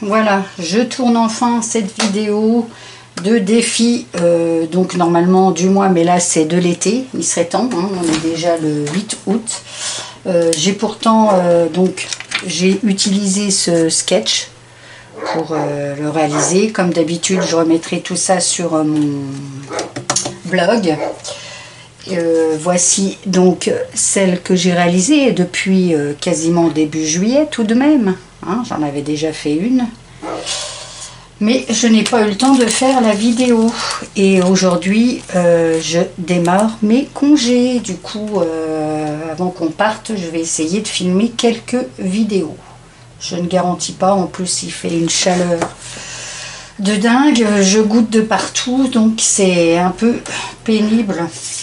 Voilà, je tourne enfin cette vidéo de défi, donc normalement du mois, mais là c'est de l'été, il serait temps, hein, on est déjà le 8 août. J'ai pourtant, j'ai utilisé ce sketch pour le réaliser. Comme d'habitude, je remettrai tout ça sur mon blog. Voici donc celle que j'ai réalisée depuis quasiment début juillet tout de même. Hein, j'en avais déjà fait une. Mais je n'ai pas eu le temps de faire la vidéo. Et aujourd'hui, je démarre mes congés. Du coup, avant qu'on parte, je vais essayer de filmer quelques vidéos. Je ne garantis pas. En plus, il fait une chaleur de dingue. Je goûte de partout. Donc, c'est un peu pénible.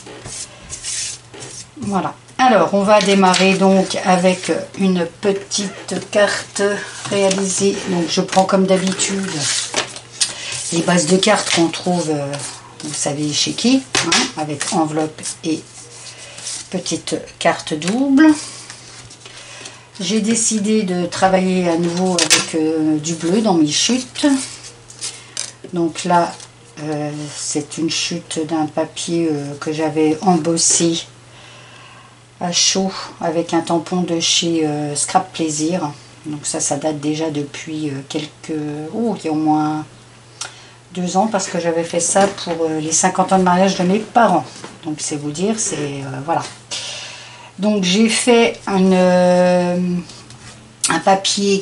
Voilà. Alors, on va démarrer donc avec une petite carte réalisée. Donc, je prends comme d'habitude les bases de cartes qu'on trouve, vous savez chez qui, hein, avec enveloppe et petite carte double. J'ai décidé de travailler à nouveau avec du bleu dans mes chutes. Donc là, c'est une chute d'un papier que j'avais embossé à chaud avec un tampon de chez Scrap Plaisir. Donc ça date déjà depuis il y a au moins 2 ans, parce que j'avais fait ça pour les 50 ans de mariage de mes parents. Donc c'est vous dire, c'est voilà. Donc j'ai fait un papier,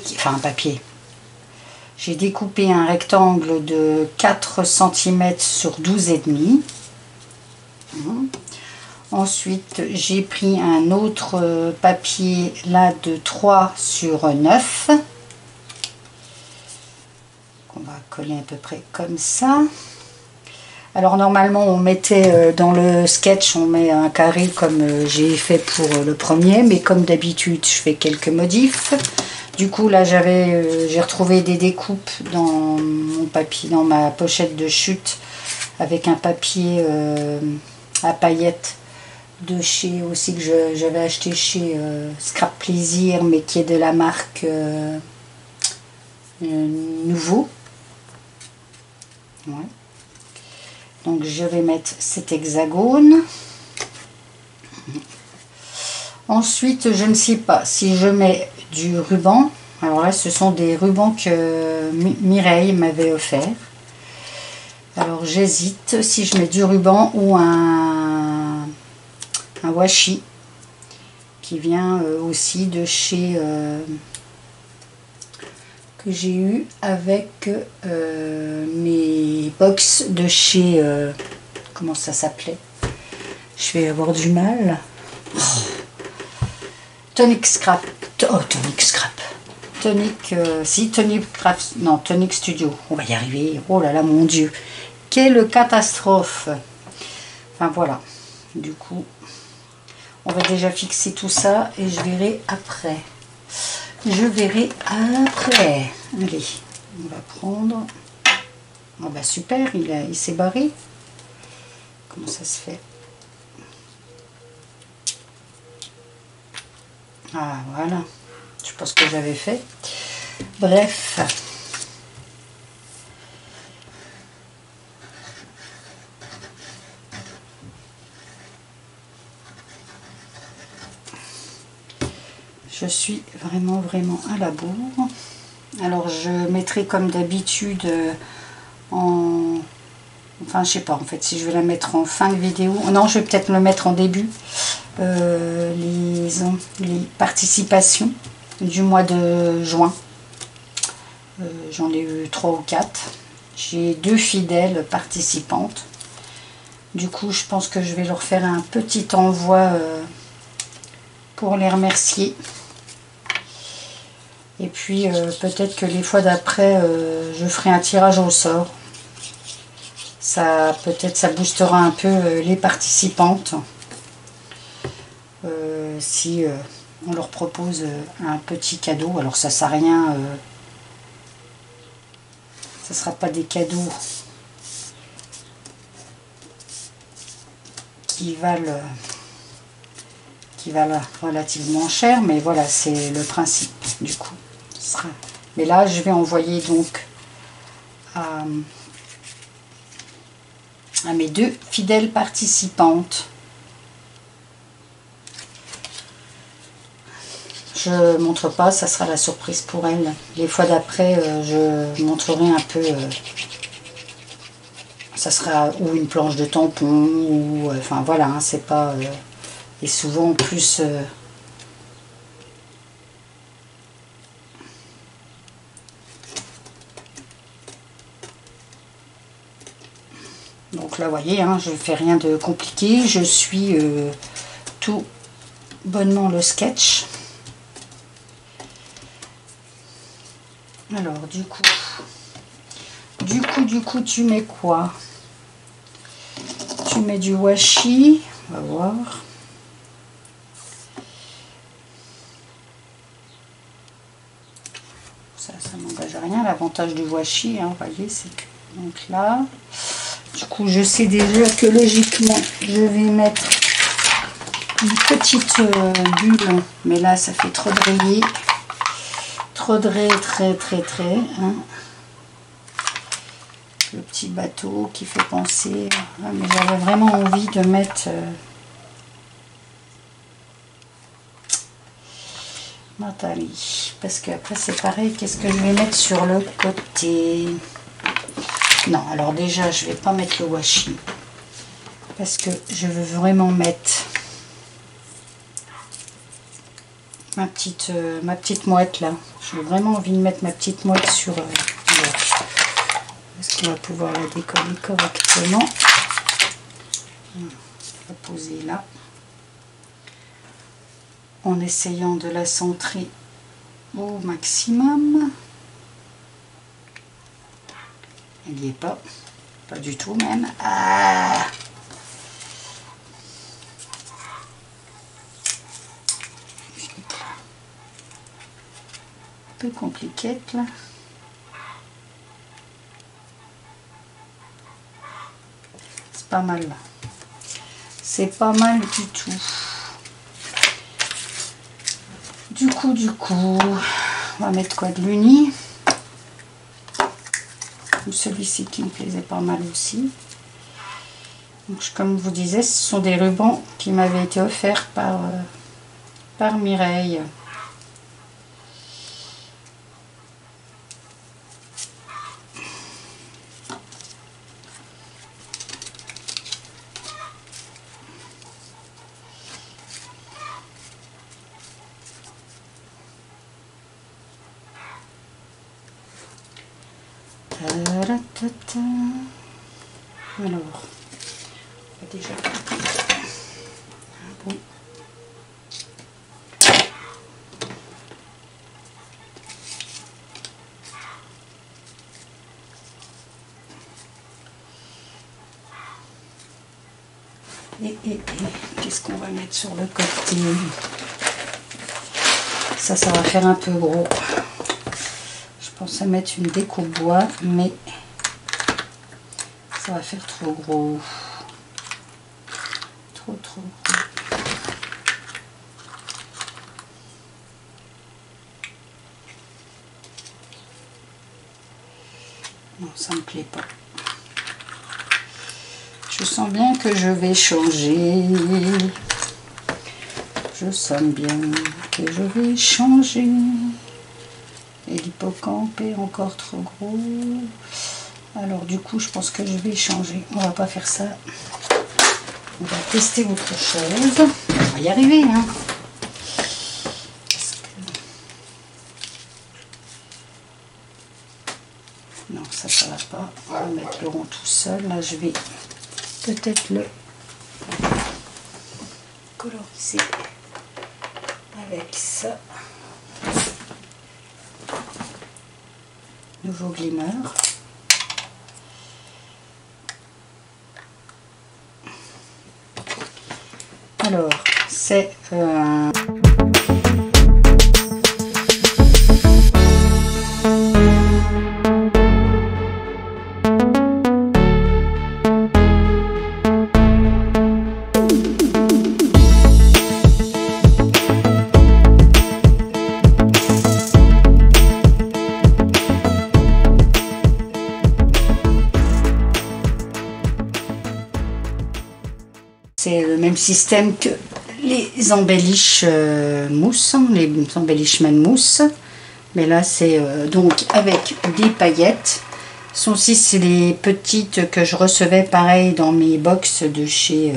j'ai découpé un rectangle de 4 cm sur 12,5. Ensuite, j'ai pris un autre papier là de 3 sur 9. On va coller à peu près comme ça. Alors normalement, on mettait dans le sketch, on met un carré comme j'ai fait pour le premier, mais comme d'habitude, je fais quelques modifs. Du coup, là, j'ai retrouvé des découpes dans mon papier, dans ma pochette de chute, avec un papier à paillettes de chez aussi, que j'avais acheté chez Scrap Plaisir, mais qui est de la marque Nouveau. Ouais. Donc je vais mettre cet hexagone. Ensuite, je ne sais pas si je mets du ruban. Alors là, ce sont des rubans que Mireille m'avait offert. Alors j'hésite si je mets du ruban ou un washi qui vient aussi de chez que j'ai eu avec mes box de chez comment ça s'appelait, je vais avoir du mal. Tonic Scrap, Tonic Scrap, Tonic non, Tonic Studio, on va y arriver. Oh là là, mon Dieu, quelle catastrophe. Enfin voilà, du coup on va déjà fixer tout ça et je verrai après. Allez, on va prendre. Oh bah super, il s'est barré. Comment ça se fait? Ah voilà, je sais pas ce que j'avais fait. Bref. Je suis vraiment à la bourre. Alors je mettrai comme d'habitude enfin je sais pas en fait si je vais la mettre en fin de vidéo. Non, je vais peut-être le mettre en début. Les participations du mois de juin. J'en ai eu 3 ou 4. J'ai 2 fidèles participantes. Du coup, je pense que je vais leur faire un petit envoi pour les remercier. Et puis peut-être que les fois d'après, je ferai un tirage au sort. Ça, peut-être, ça boostera un peu les participantes. Si on leur propose un petit cadeau. Alors ça sert à rien. Ça ne sera pas des cadeaux qui valent relativement cher, mais voilà, c'est le principe. Du coup, ce sera Mais là, je vais envoyer donc à mes 2 fidèles participantes. Je montre pas, ça sera la surprise pour elles. Les fois d'après, je montrerai un peu. Ça sera ou une planche de tampon, ou enfin voilà, hein, c'est pas. Et souvent en plus. Donc là, vous voyez, hein, je ne fais rien de compliqué. Je suis tout bonnement le sketch. Alors, du coup, tu mets quoi? Tu mets du washi. On va voir. Ça n'engage à rien. L'avantage du washi, hein, vous voyez, c'est que... Donc là... Du coup, je sais déjà que logiquement, je vais mettre une petite bulle. Mais là, ça fait trop de rayés. Trop de rayés, très. Hein. Le petit bateau qui fait penser. Ah, mais j'avais vraiment envie de mettre... Nathalie. Parce qu'après, c'est pareil. Qu'est-ce que je vais mettre sur le côté? Non, alors déjà, je vais pas mettre le washi parce que je veux vraiment mettre ma petite mouette là. J'ai vraiment envie de mettre ma petite mouette sur... Est-ce qu'on va pouvoir la décoller correctement? On va poser là en essayant de la centrer au maximum. Il n'y est pas du tout même. Ah, un peu compliqué là. C'est pas mal là. C'est pas mal du tout. Du coup, on va mettre quoi, de l'uni? Celui-ci qui me plaisait pas mal aussi. Donc, comme je vous disais, ce sont des rubans qui m'avaient été offerts par Mireille. Alors, on va déjà bon. Et qu'est-ce qu'on va mettre sur le côté? Ça va faire un peu gros. Je pensais mettre une déco bois, mais ça va faire trop gros. Trop gros. Non, ça me plaît pas. Je sens bien que je vais changer. Je sens bien que je vais changer. Et l'hippocampe est encore trop gros. Alors du coup, je pense que je vais changer. On va pas faire ça. On va tester autre chose. On va y arriver, hein. Non, ça va pas. On va mettre le rond tout seul. Là, je vais peut-être le coloriser avec ça. Nouveau glimmer. Alors, c'est C'est le même système que les embellish mousse, hein, les embellishment mousse. Mais là, c'est donc avec des paillettes. Ce sont aussi c'est les petites que je recevais pareil dans mes box de chez...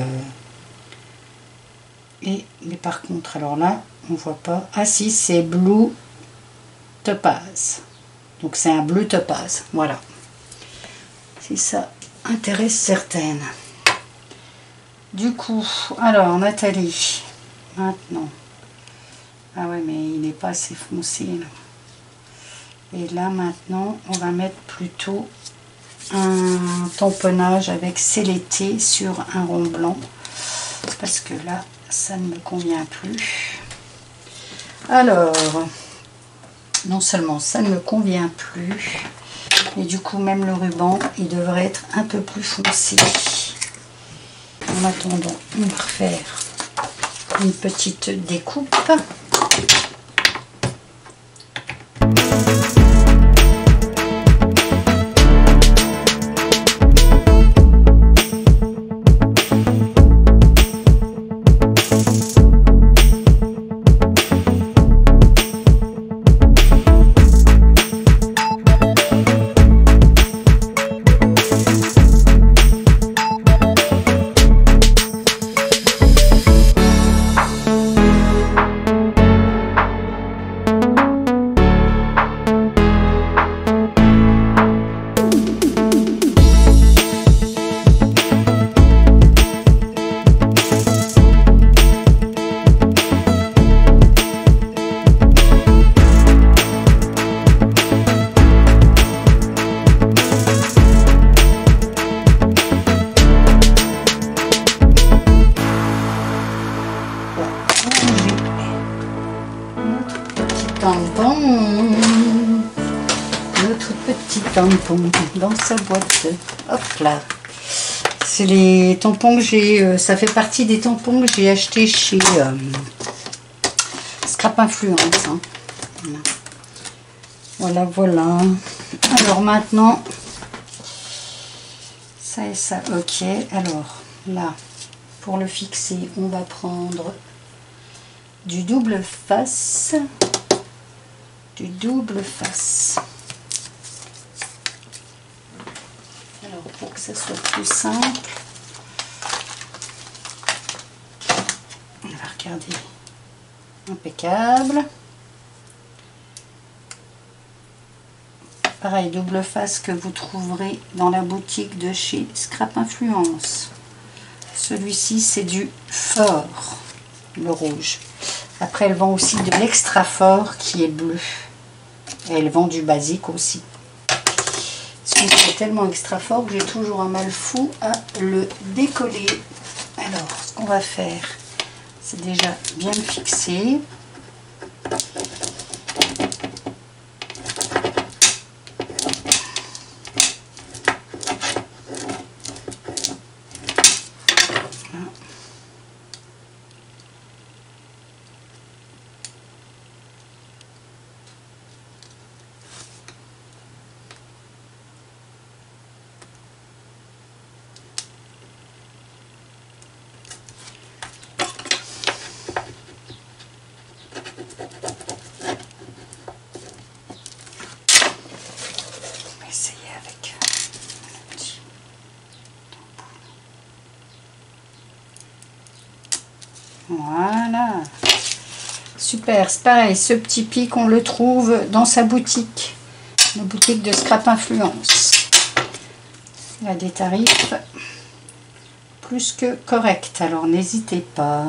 mais par contre, alors là, on voit pas. Ah si, c'est Blue Topaz. Donc c'est un bleu topaz. Voilà. Si ça intéresse certaines. Du coup, alors Nathalie, maintenant. Ah ouais, mais il n'est pas assez foncé là. Et là maintenant, on va mettre plutôt un tamponnage avec Celleté sur un rond blanc. Parce que là, ça ne me convient plus. Alors, non seulement ça ne me convient plus, mais du coup même le ruban, il devrait être un peu plus foncé. En attendant, on va faire une petite découpe. Notre petit tampon dans sa boîte. Hop là. C'est les tampons que j'ai. Ça fait partie des tampons que j'ai acheté chez Scrap Influence. Hein. Voilà, voilà. Alors maintenant, ça et ça. Ok. Alors là, pour le fixer, on va prendre du double face. Du double face. Alors pour que ça soit plus simple, on va regarder. Impeccable. Pareil, double face que vous trouverez dans la boutique de chez Scrap Influence. Celui-ci c'est du fort, le rouge. Après elle vend aussi de l'extra fort qui est bleu. Et elle vend du basique aussi. Celui-ci est tellement extra fort que j'ai toujours un mal fou à le décoller. Alors, ce qu'on va faire, c'est déjà bien le fixer. Voilà, super, c'est pareil, ce petit pic on le trouve dans sa boutique, la boutique de Scrap Influence. Il a des tarifs plus que corrects, alors n'hésitez pas.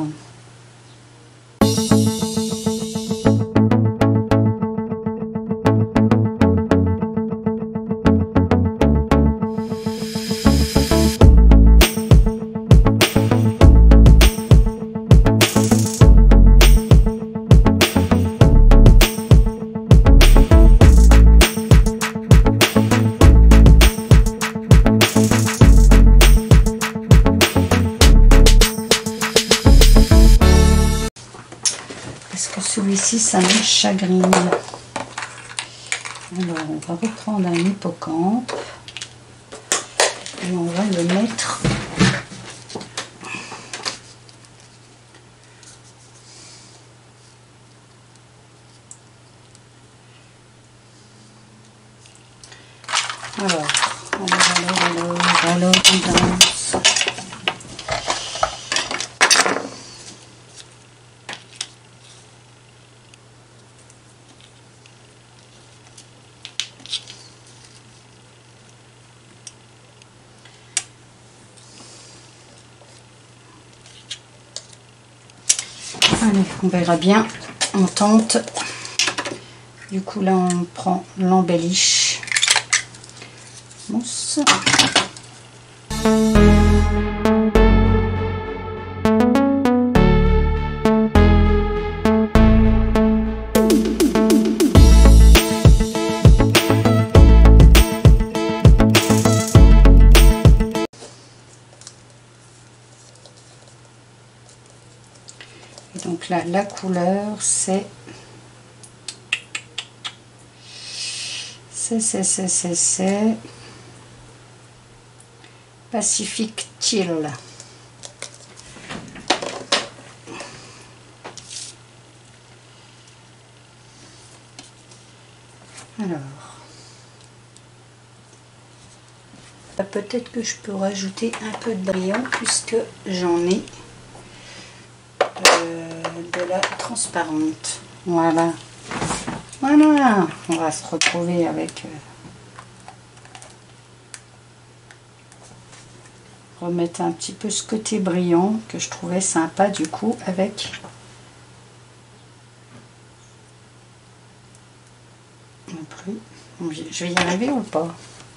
Celui-ci, ça me chagrine. Alors, on va reprendre un hippocampe et on va le mettre Alors, on danse. Allez, on verra bien, on tente. Du coup là on prend l'embellish mousse. Et donc là la couleur c'est Pacific Chill. Alors, peut-être que je peux rajouter un peu de brillant puisque j'en ai de la transparente. Voilà. Voilà, on va se retrouver avec remettre un petit peu ce côté brillant que je trouvais sympa du coup avec je vais y arriver ou pas?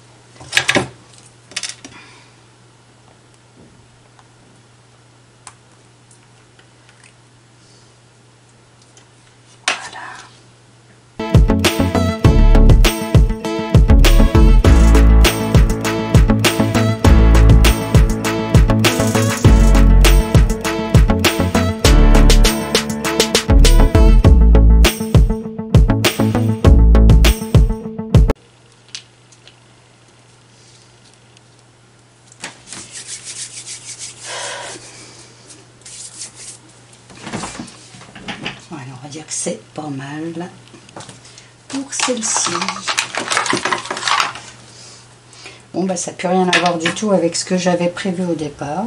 Voilà, on va dire que c'est pas mal pour celle-ci. Bon, bah ça n'a plus rien à voir du tout avec ce que j'avais prévu au départ.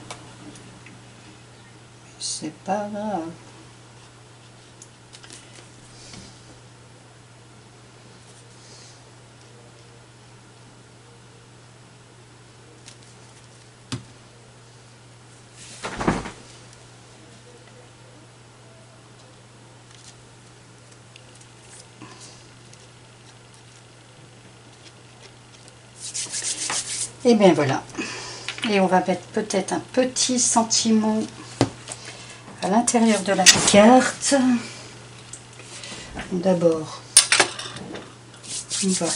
C'est pas grave. Et bien voilà. Et on va mettre peut-être un petit sentiment à l'intérieur de la carte. D'abord, on va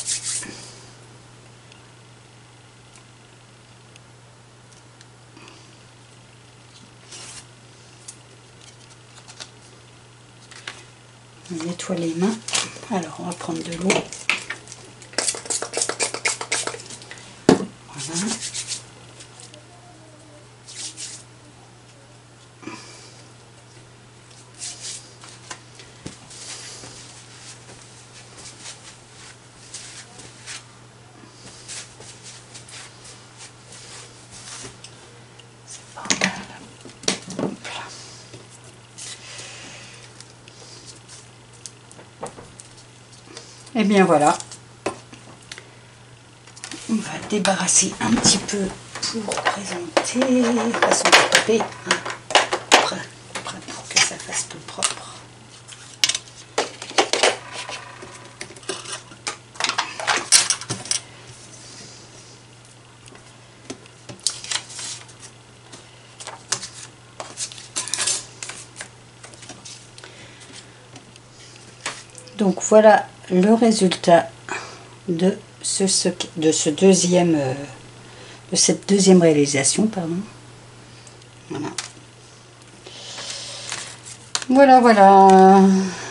nettoyer les mains. Alors on va prendre de l'eau. Voilà. C'est pas mal. Hop là. Et bien voilà. On va débarrasser un petit peu pour présenter, de façon de taper, pour que ça fasse tout propre. Donc voilà le résultat de cette deuxième réalisation, pardon. Voilà. Voilà, voilà.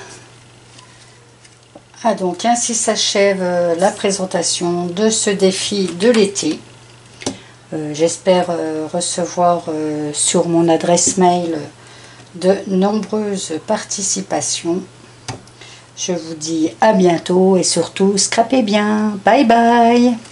Ah, donc ainsi s'achève la présentation de ce défi de l'été. J'espère recevoir sur mon adresse mail de nombreuses participations. Je vous dis à bientôt et surtout, scrapez bien. Bye bye.